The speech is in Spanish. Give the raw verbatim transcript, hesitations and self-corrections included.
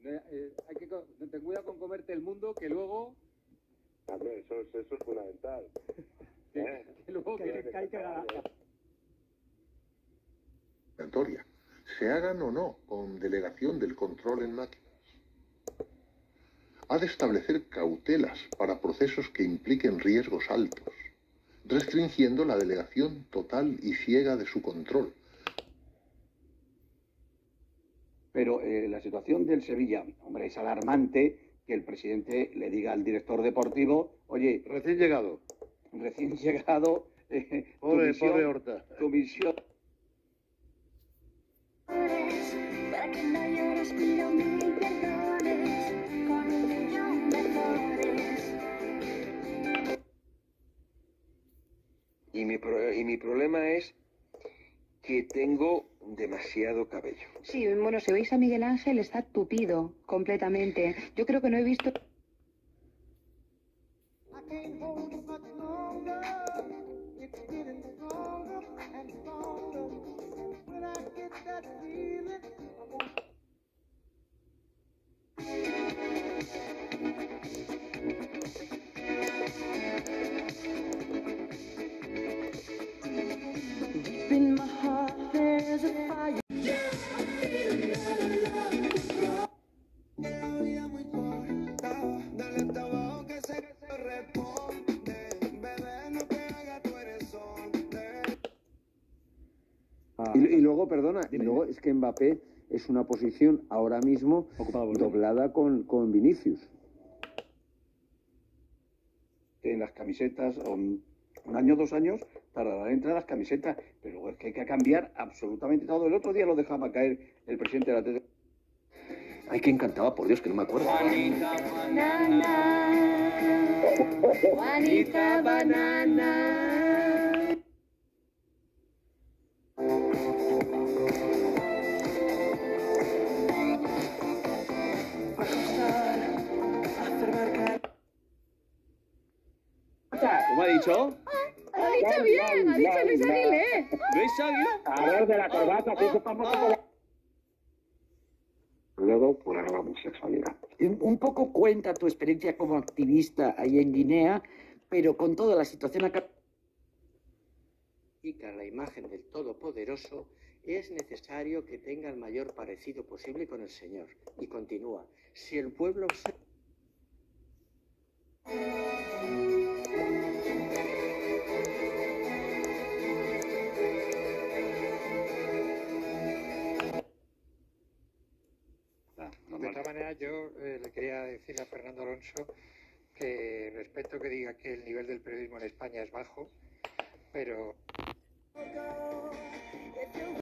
Eh, eh, hay que ten cuidado con comerte el mundo, que luego... Hombre, eso, eso es fundamental. que, ¿Eh? que luego que, que hay que ganar. Se hagan o no con delegación del control en máquinas. Ha de establecer cautelas para procesos que impliquen riesgos altos, restringiendo la delegación total y ciega de su control. Pero eh, la situación del Sevilla, hombre, es alarmante que el presidente le diga al director deportivo, oye, Recién llegado. recién llegado, eh, Pobre, tu misión, pobre Horta. tu misión... Para que no llores, pido mil perdones, con un millón de flores. Y mi, pro y mi problema es que tengo demasiado cabello. Sí, bueno, si veis a Miguel Ángel está tupido completamente. Yo creo que no he visto... Y, y luego, perdona, y luego es que Mbappé es una posición ahora mismo doblada con, con Vinicius. En las camisetas, un, un año, dos años, tardarán en entrar las camisetas, pero es que hay que cambiar absolutamente todo. El otro día lo dejaba caer el presidente de la T. Ay, que encantaba, por Dios, que no me acuerdo. Juanita banana, Juanita banana. ¿Cómo ha dicho? Ha dicho bien, ha dicho Luis Aguilé. ¿Luis Aguilé? A ver, de la corbata, que eso famoso con la... Luego, por la homosexualidad. Un poco cuenta tu experiencia como activista ahí en Guinea, pero con toda la situación acá. La imagen del Todopoderoso, es necesario que tenga el mayor parecido posible con el Señor. Y continúa, si el pueblo observa... De otra manera, yo eh, le quería decir a Fernando Alonso que respeto que diga que el nivel del periodismo en España es bajo, pero...